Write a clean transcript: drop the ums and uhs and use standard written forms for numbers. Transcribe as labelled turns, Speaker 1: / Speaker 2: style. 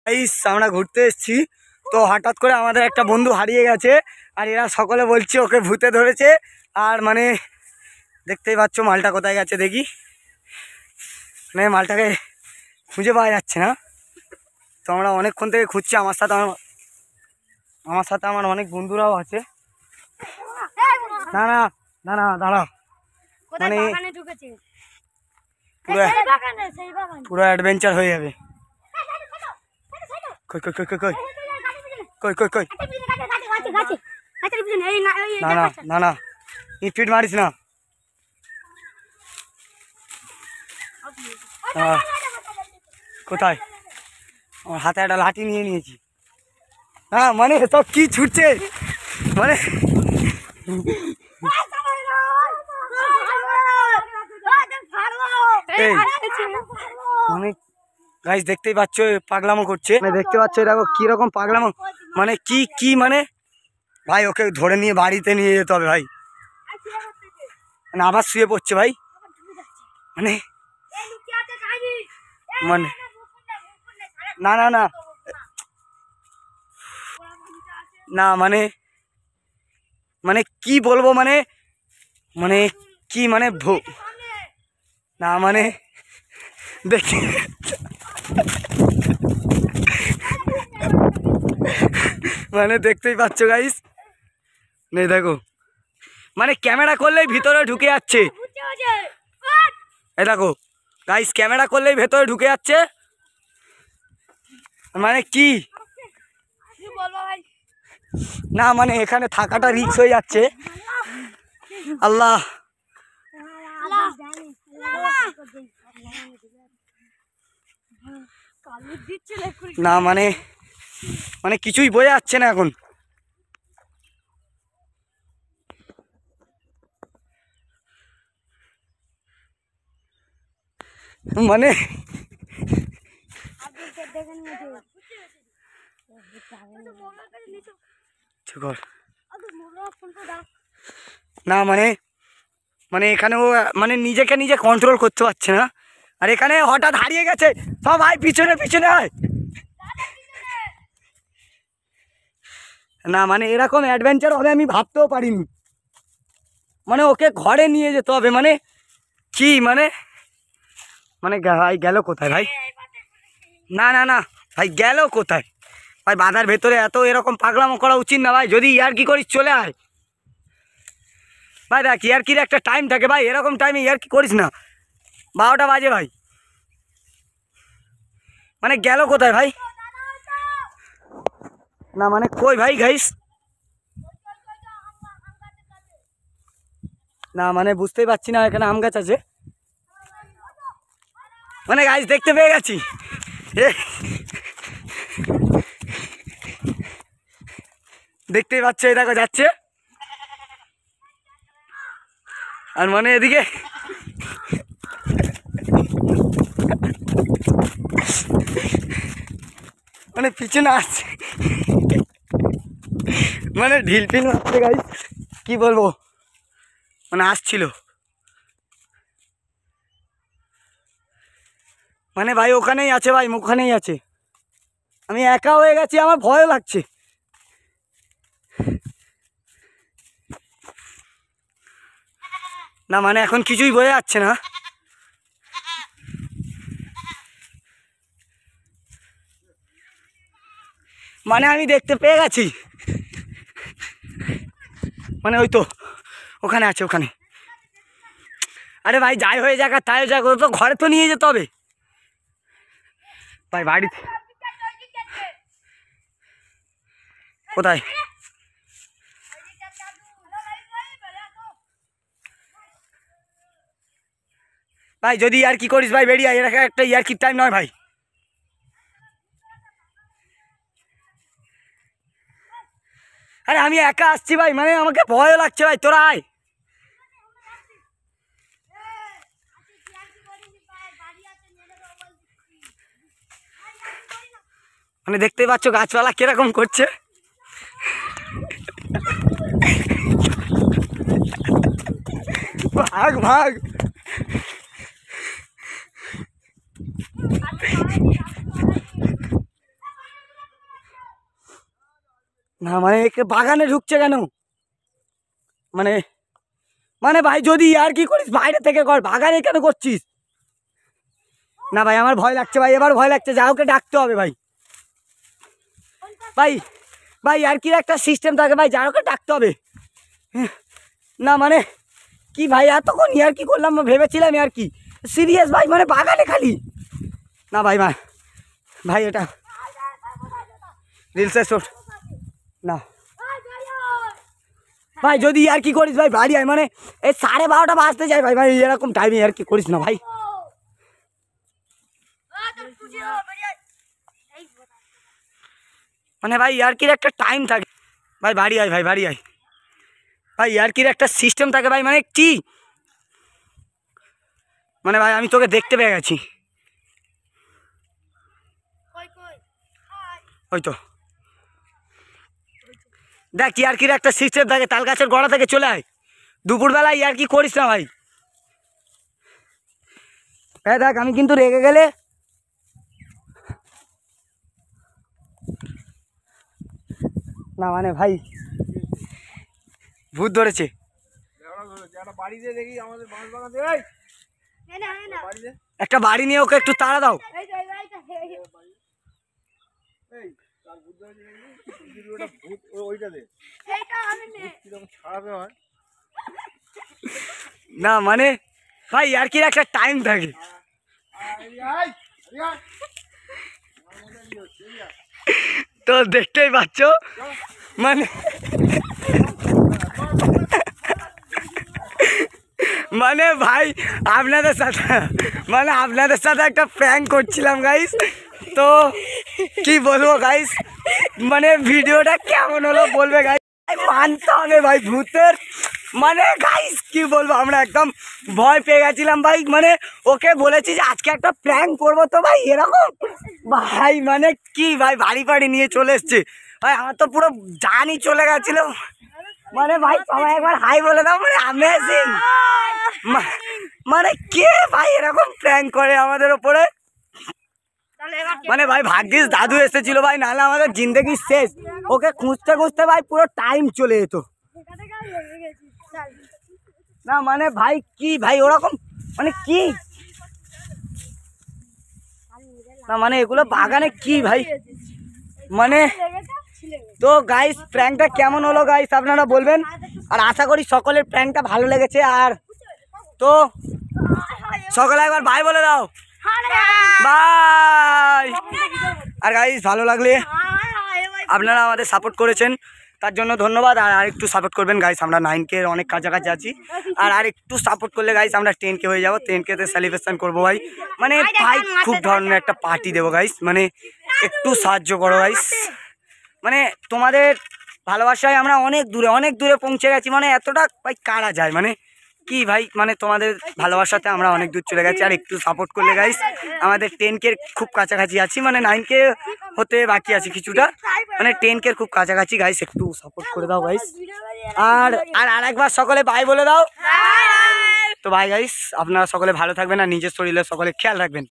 Speaker 1: আমরা ঘুরতে এসেছি, তো হঠাৎ করে আমাদের একটা বন্ধু হারিয়ে গেছে, আর এরা সকলে বলছে ওকে ভূতে ধরেছে। আর মানে দেখতেই পাচ্ছ মালটা কোথায় গেছে, দেখি মানে মালটাকে খুঁজে পাওয়া যাচ্ছে না। তো আমরা অনেকক্ষণ থেকে খুঁজছি, আমার সাথে আমার অনেক বন্ধুরাও আছে। না না না না দাঁড়াও, মানে পুরো অ্যাডভেঞ্চার হয়ে যাবে। কই কই কই কই কই কই কই কই না না না না স্পিড মারিস না। কোথায়? আমার হাতে একটা লাঠি নিয়ে নিয়েছি। হ্যাঁ মানে সব কি ছুটছে, মানে মানে গাইস দেখতেই পাচ্ছ পাগলামো করছে, মানে দেখতে পাচ্ছ দেখো কিরকম পাগলামো, মানে কি মানে ভাই ওকে ধরে নিয়ে বাড়িতে নিয়ে যেতে হবে ভাই, মানে আবার শুয়ে পড়ছে ভাই, মানে মানে না না না না মানে মানে কি বলবো, মানে মানে কি মানে না মানে দেখি মানে দেখতেই পাচ্ছ গাইস, নেই দেখো মানে ক্যামেরা করলেই ভিতরে ঢুকে যাচ্ছে। এই দেখো গাইস ক্যামেরা করলেই ভেতরে ঢুকে যাচ্ছে, মানে কি না মানে এখানে থাকাটা রিস্ক হয়ে যাচ্ছে। আল্লাহ না মানে মানে কিছুই বোঝা যাচ্ছে না এখন, মানে না মানে মানে এখানে ও মানে নিজেকে নিজে কন্ট্রোল করতে পারছে না, আর এখানে হঠাৎ হারিয়ে গেছে। সব ভাই পিছনে পিছনে হয় না, মানে এরকম অ্যাডভেঞ্চার হবে আমি ভাবতেও পারিনি, মানে ওকে ঘরে নিয়ে যেতে হবে, মানে কি মানে মানে ভাই গেল কোথায় ভাই? না না না ভাই গেল কোথায় ভাই? বাধার ভেতরে এত এরকম পাগলামো করা উচিত না ভাই, যদি ইয়ার কি করিস চলে আয় ভাই। দেখ ইয়ারকির একটা টাইম থাকে ভাই, এরকম টাইমে ইয়ারকি করিস না, 12টা বাজে ভাই, মানে গেল কোথায় ভাই? না মানে কই ভাই গাইস? না মানে বুঝতেই পারছি না, এখানে আম গাছ আছে, মানে গাইস দেখতে পেয়ে গেছি। দেখতেই পাচ্ছ এই দেখো যাচ্ছে, আর মানে এদিকে মানে পিছনে আসছে, মানে ঢিলপিল মারছে গাইস, কি বলবো, মানে আসছিল, মানে ভাই ওখানেই আছে ভাই, ওখানেই আছে, আমি একা হয়ে গেছি, আমার ভয় লাগছে। না মানে এখন কিছুই বোঝা যাচ্ছে না, মানে আমি দেখতে পেয়ে গেছি, মানে ওই তো ওখানে আছে ওখানে। আরে ভাই যাই হয়ে যাক আর তাই যাক, ও তো ঘরে তো নিয়ে যেতে হবে ভাই, বাড়িতে কোথায় ভাই? যদি আর কি করিস ভাই বেরিয়ে এর একটা ইয়ার্কির টাইম নয় ভাই। আরে আমি একা আসছি ভাই, মানে আমাকে ভয়ও লাগছে ভাই, তোরা আয়। মানে দেখতেই পাচ্ছ গাছপালা কিরকম করছে, ভাগ ভাগ না মানে একে বাগানে ঢুকছে কেন? মানে মানে ভাই যদি আর কি করিস বাইরে থেকে কর, বাগানে কেন করছিস? না ভাই আমার ভয় লাগছে ভাই, এবার ভয় লাগছে, যা ওকে ডাকতে হবে ভাই। ভাই ভাই আর কি একটা সিস্টেম থাকে ভাই, যা ওকে ডাকতে হবে। না মানে কি ভাই এতক্ষণ আর কি করলাম, ভেবেছিলাম আর কি সিরিয়াস ভাই, মানে বাগানে খালি। না ভাই ভাই ভাই এটা রিলসে শট না ভাই, যদি আর কি করিস ভাই বাড়ি আয়, মানে এই 12:30 বাজতে যায় ভাই, ভাই এরকম টাইমে আর কি করিস না ভাই। মানে ভাই ইয়ার্কির একটা টাইম থাকে ভাই, বাড়ি আয় ভাই, বাড়ি আয় ভাই, ইয়ার্কির একটা সিস্টেম থাকে ভাই, মানে কি মানে ভাই আমি তোকে দেখতে পেয়ে গেছি, ওই তো দেখ ইয়ার্কির একটা সিস্টেম থাকে, তাল গাছের গোড়া থেকে চলে আয়, দুপুরবেলায় ইয়ার্কি করিস না ভাই। হ্যাঁ দেখ আমি কিন্তু রেগে গেলে না মানে ভাই ভূত ধরেছে। একটা বাড়ি নিয়ে ওকে একটু তাড়া দাও। না মানে ভাই আর কি একটা টাইম থাকে, তো দেখতেই পাচ্ছ মানে মানে ভাই আপনাদের সাথে একটা প্র্যাঙ্ক করছিলাম গাইস, তো কি বলবো গাইস, মানে ভিডিওটা কেমন হলো বলবে গাইস, মানতে হবে ভাই ভূতের, মানে গাইস কি বলবো আমরা একদম ভয় পেয়ে গেছিলাম ভাই, মানে ওকে বলেছি যে আজকে একটা প্র্যাঙ্ক করবো, তো ভাই এরকম ভাই মানে কি ভাই বাড়ি বাড়ি নিয়ে চলে এসছে ভাই, আমার তো পুরো জানই চলে গেছিল, মানে ভাই সবাই একবার হাই বলে দাও, মানে অ্যামেজিং, মানে কে ভাই এরকম প্র্যাঙ্ক করে আমাদের ওপরে, মানে ভাই ভাগ্যিস দাদু এসেছিল ভাই, নাহলে আমাদের জিন্দগি শেষ, ওকে খুঁজতে খুঁজতে ভাই পুরো টাইম চলে যেত। না মানে ভাই কি ভাই ওরকম মানে কি, না মানে এগুলো বাগানে কি ভাই, মানে তো গাইস প্র্যাঙ্কটা কেমন হলো গাইস আপনারা বলবেন, আর আশা করি সকলের প্র্যাঙ্কটা ভালো লেগেছে, আর তো সকলে একবার বাই বলে দাও, বাই। আর গাইস ভালো লাগলে আপনারা আমাদের সাপোর্ট করেছেন তার জন্য ধন্যবাদ, আর একটু সাপোর্ট করবেন গাইস, আমরা 9K অনেক কাছাকাছি আছি, আর একটু সাপোর্ট করলে গাইস আমরা 10K হয়ে যাবো, 10K তে সেলিব্রেশন করবো ভাই, মানে ভাই খুব ধরনের একটা পার্টি দেবো গাইস, মানে একটু সাহায্য করো গাইস, মানে তোমাদের ভালোবাসায় আমরা অনেক দূরে পৌঁছে গেছি, মানে এতটা ভাই কারা যায়, মানে কি ভাই মানে তোমাদের ভালোবাসাতে আমরা অনেক দূর চলে গেছি, আর একটু সাপোর্ট করলে গাইস আমাদের 10K খুব কাছাকাছি আছি, মানে 9K হতে বাকি আছে কিছুটা, মানে 10K খুব কাছাকাছি গাইস, একটু সাপোর্ট করে দাও গাইস, আর আরেকবার সকলে বাই বলে দাও, তো বাই গাইস, আপনারা সকলে ভালো থাকবেন আর নিজের শরীরে সকলে খেয়াল রাখবেন।